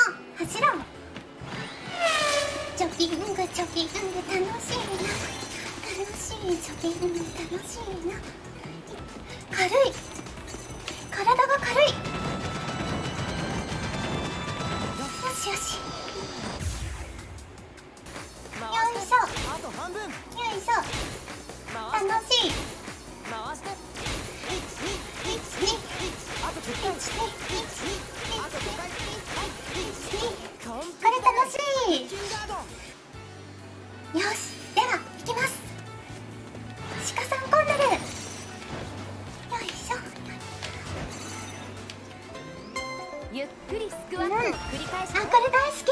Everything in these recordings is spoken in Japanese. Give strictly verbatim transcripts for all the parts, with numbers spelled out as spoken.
走ろう。ジョギングジョギング楽しいな、楽しいジョギング楽しいな。軽い、体が軽い。よしよし、よいしょよいしょ、楽しい。これ楽しい。よし、では行きます。鹿さん混んでる。よいしょ。 ゆっくりスクワットを繰り返し、 あ、これ大好き。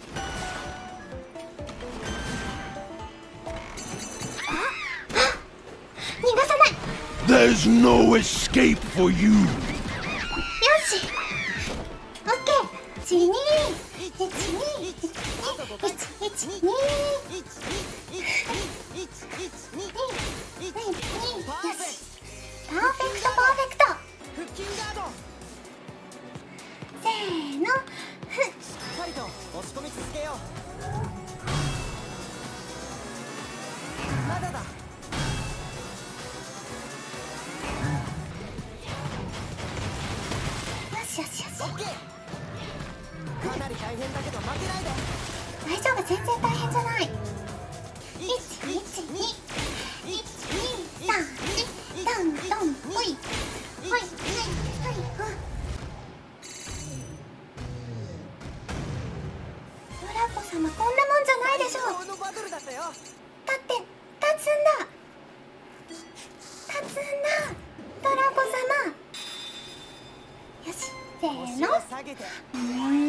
ああ、逃がさない。 There's no escape for you. よし、オッケー。いちにいちにいちにいちにいちによし、パーフェクトパーフェクト。せーの、ふっ。 しっかりと押し込み続けよう。まだだ。 よしよしよし。 オッケー。かなり大変だけど負けないで。 大丈夫、全然大変じゃない。いちいちにいちにさんよんどんどんほいほいほいほいほい。ドラコ様、こんなもんじゃないでしょ。 このバトルだったよ。 だって立つんだ、立つんだドラコ様。よし、せーの。 下げて。 うーん